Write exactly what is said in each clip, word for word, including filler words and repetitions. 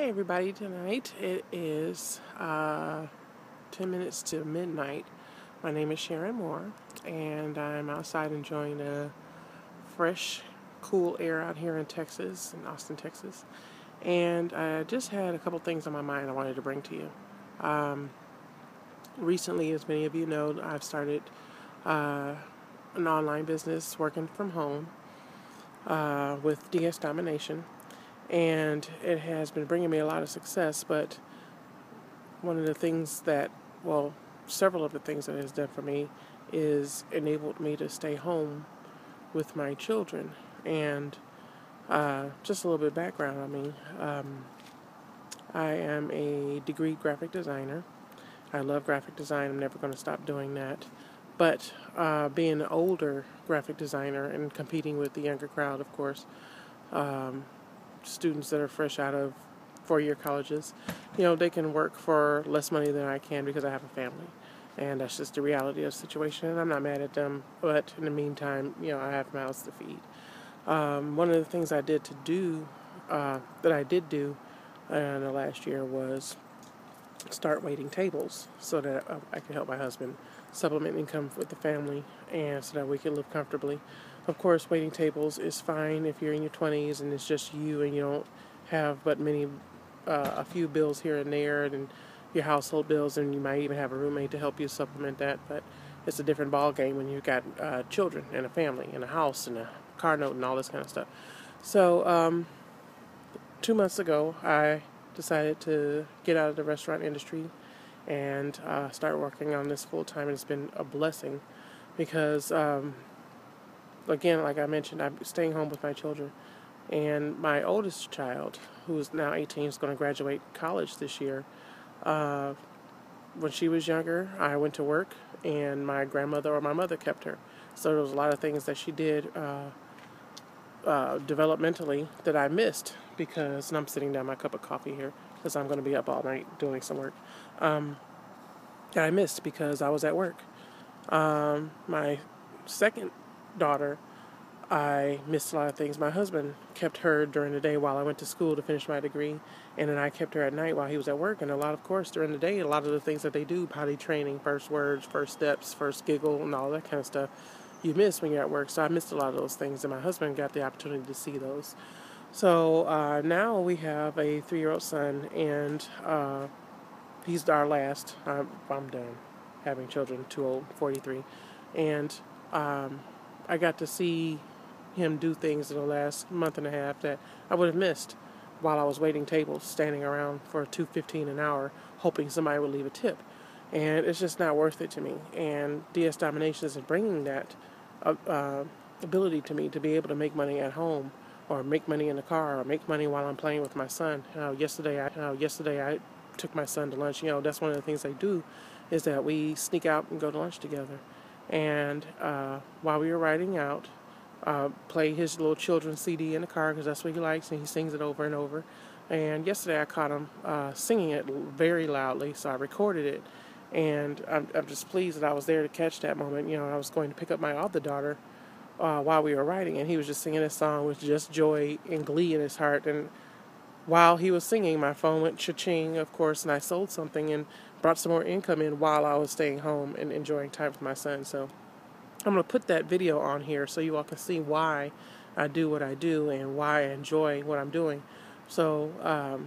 Hey everybody, tonight it is uh, ten minutes to midnight. My name is Sharon Moore, and I'm outside enjoying the fresh, cool air out here in Texas, in Austin, Texas. And I just had a couple things on my mind I wanted to bring to you. Um, recently, as many of you know, I've started uh, an online business working from home uh, with D S Domination. And it has been bringing me a lot of success, but one of the things that, well, several of the things that it has done for me is enabled me to stay home with my children. And uh, just a little bit of background on me. Um, I am a degree graphic designer. I love graphic design. I'm never going to stop doing that. But uh, being an older graphic designer and competing with the younger crowd, of course, um, students that are fresh out of four-year colleges, you know, they can work for less money than I can because I have a family. And that's just the reality of the situation, and I'm not mad at them, but in the meantime, you know, I have mouths to feed. Um, one of the things I did to do, uh, that I did do in the last year was start waiting tables so that uh, I could help my husband supplement income with the family and so that we could live comfortably. Of course, waiting tables is fine if you're in your twenties and it's just you and you don't have but many, uh, a few bills here and there and your household bills, and you might even have a roommate to help you supplement that. But it's a different ball game when you've got uh, children and a family and a house and a car note and all this kind of stuff. So um, two months ago, I decided to get out of the restaurant industry and uh, start working on this full time, and it's been a blessing because um, again, like I mentioned, I'm staying home with my children. And my oldest child, who is now eighteen, is going to graduate college this year. Uh, when she was younger, I went to work, and my grandmother or my mother kept her. So there was a lot of things that she did uh, uh, developmentally that I missed because, and I'm sitting down my cup of coffee here because I'm going to be up all night doing some work, um, that I missed because I was at work. Um, my second daughter, I missed a lot of things. My husband kept her during the day while I went to school to finish my degree, and then I kept her at night while he was at work. And a lot, of course, during the day, a lot of the things that they do, potty training, first words, first steps, first giggle, and all that kind of stuff, you miss when you're at work. So I missed a lot of those things, and my husband got the opportunity to see those. So uh, now we have a three-year-old son, and uh, he's our last. I'm, I'm done having children, too old, forty-three. And um, I got to see him do things in the last month and a half that I would have missed while I was waiting tables, standing around for two fifteen an hour, hoping somebody would leave a tip. And it's just not worth it to me. And D S Domination is bringing that uh, uh, ability to me to be able to make money at home, or make money in the car, or make money while I'm playing with my son. Uh, yesterday, I uh, yesterday I took my son to lunch. You know, that's one of the things they do, is that we sneak out and go to lunch together. And uh, while we were riding out, Uh, play his little children's C D in the car because that's what he likes, and he sings it over and over. And yesterday I caught him uh, singing it very loudly, so I recorded it. And I'm, I'm just pleased that I was there to catch that moment. You know, I was going to pick up my other daughter uh, while we were riding, and he was just singing this song with just joy and glee in his heart. And while he was singing, my phone went cha-ching, of course, and I sold something and brought some more income in while I was staying home and enjoying time with my son. So I'm going to put that video on here so you all can see why I do what I do and why I enjoy what I'm doing. So um,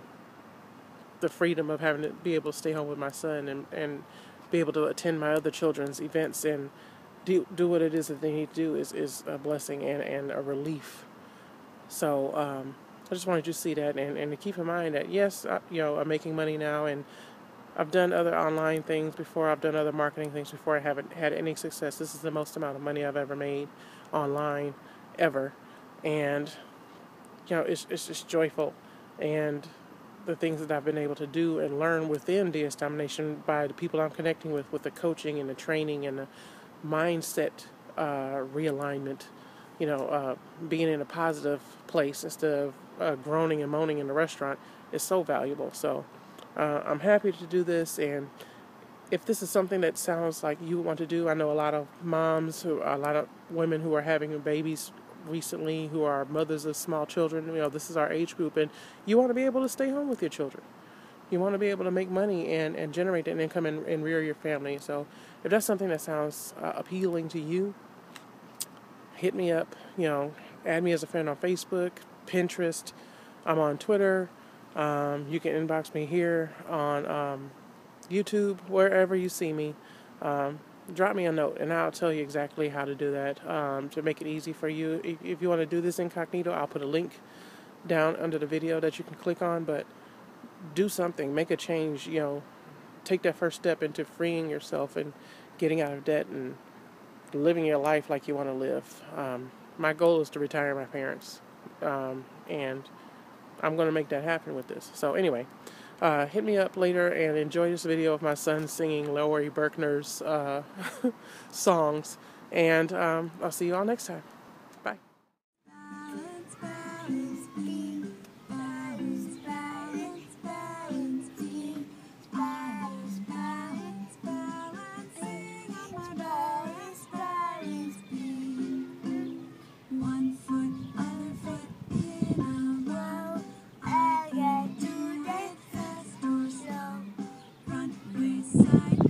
the freedom of having to be able to stay home with my son and, and be able to attend my other children's events and do, do what it is that they need to do is, is a blessing and, and a relief. So um, I just wanted you to see that and, and to keep in mind that, yes, I, you know, I'm making money now, and I've done other online things before. I've done other marketing things before. I haven't had any success. This is the most amount of money I've ever made online, ever. And, you know, it's it's just joyful. And the things that I've been able to do and learn within D S Domination by the people I'm connecting with, with the coaching and the training and the mindset uh, realignment, you know, uh, being in a positive place instead of uh, groaning and moaning in the restaurant is so valuable. So Uh, I'm happy to do this, and if this is something that sounds like you want to do, I know a lot of moms, who, a lot of women who are having babies recently who are mothers of small children. You know, this is our age group, and you want to be able to stay home with your children. You want to be able to make money and, and generate an income and, and rear your family. So if that's something that sounds uh, appealing to you, hit me up. You know, add me as a friend on Facebook, Pinterest. I'm on Twitter. Um, you can inbox me here on um, YouTube, wherever you see me. Um, drop me a note, and I'll tell you exactly how to do that um, to make it easy for you. If, if you want to do this incognito, I'll put a link down under the video that you can click on, but do something, make a change, you know, take that first step into freeing yourself and getting out of debt and living your life like you want to live. Um, my goal is to retire my parents, um, and I'm going to make that happen with this. So anyway, uh, hit me up later and enjoy this video of my son singing Laurie Berkner's uh, songs, and um, I'll see you all next time. Bye. Side